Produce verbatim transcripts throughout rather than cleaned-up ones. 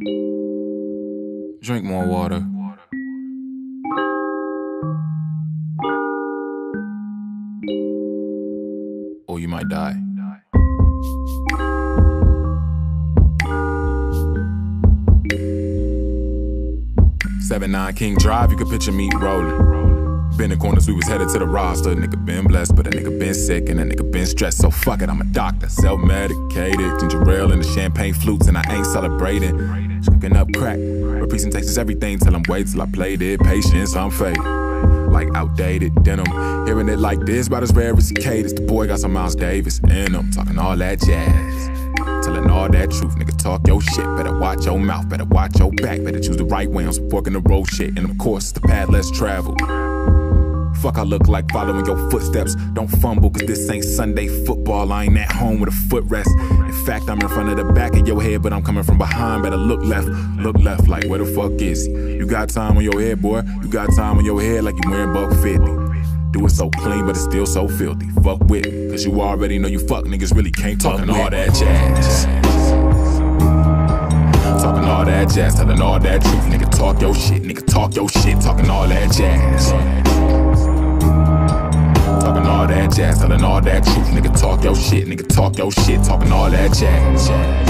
Drink more water. Or you might die. seven nine King Drive, you can picture me rolling. Been in corners, we was headed to the roster. Nigga been blessed, but a nigga been sick, and a nigga been stressed. So fuck it, I'm a doctor, self-medicated. Ginger ale and the champagne flutes, and I ain't celebrating. Just cooking up crack, but presentation's everything. Tell them wait till I played it. Patience, I'm faded. Like outdated denim. Hearing it like this, about as rare as cicadas. The boy got some Miles Davis in him, talking all that jazz. Telling all that truth, nigga, talk your shit. Better watch your mouth, better watch your back. Better choose the right way on some fork in the road shit. And of course, the path less traveled. Fuck, I look like following your footsteps. Don't fumble, cause this ain't Sunday football. I ain't at home with a footrest. In fact, I'm in front of the back of your head, but I'm coming from behind. Better look left, look left, like where the fuck is he? You got time on your head, boy. You got time on your head like you wearing buck fifty. Do it so clean, but it's still so filthy. Fuck with it, cause you already know you fuck niggas really can't talk all that jazz. Talking all that jazz, telling all that truth. Nigga, talk your shit, nigga, talk your shit. Talking all that jazz. Talking all that jazz, telling all that truth. Nigga, talk your shit, nigga, talk your shit. Talking all that jazz.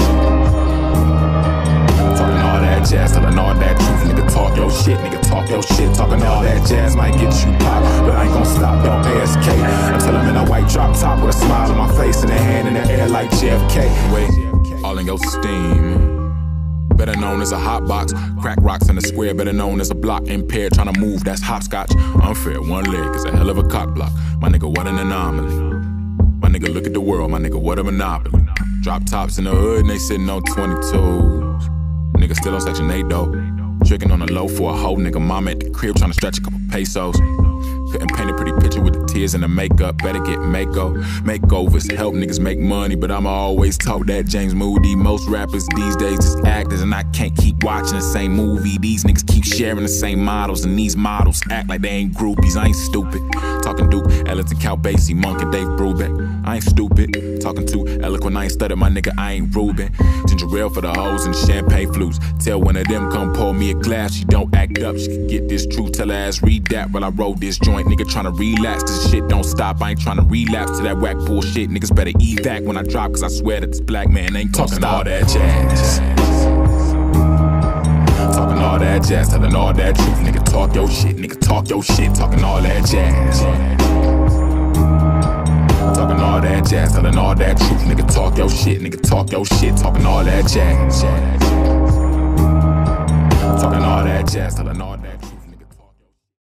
Talking all that jazz, telling all that truth. Nigga, talk your shit, nigga, talk your shit. Talking all that jazz might get you pop, but I ain't gon' stop, don't A S K. Until I'm in a white drop top with a smile on my face and a hand in the air like J F K. Wait, all in your steam. Better known as a hot box. Crack rocks in the square, better known as a block impaired. Trying to move, that's hopscotch. Unfair, one leg is a hell of a cock block. My nigga, what an anomaly. My nigga, look at the world, my nigga, what a monopoly. Drop tops in the hood and they sitting on twenty-twos. Nigga still on section eight though. Tricking on the low for a hoe. Nigga, mama at the crib trying to stretch a couple pesos. Couldn't paint a pretty picture with the tears and the makeup. Better get mako, makeovers, help niggas make money. But I'ma always talk that James Moody. Most rappers these days just actors, and I can't keep watching the same movie. These niggas keep sharing the same models, and these models act like they ain't groupies. I ain't stupid. Talking Duke, Ellington, Cal Basie, Monk, and Dave Brubeck. I ain't stupid. Talking too eloquent, I ain't studied, my nigga, I ain't Ruben. Ginger ale for the hoes and the champagne flutes. Tell one of them come pour me a glass. She don't act up, she can get this truth. Tell her ass read that while I roll this joint. Nigga tryna relapse, this shit don't stop. I ain't tryna relapse to that whack bullshit. Niggas better evac when I drop, cause I swear that this black man ain't talking all that jazz. Talking all that jazz, telling all that truth. Nigga, talk your shit, nigga, talk your shit. Talking all that jazz. Talking all that jazz, telling all that truth. Nigga, talk your shit, nigga, talk your shit. Talking all that jazz. Talking all that jazz, telling all that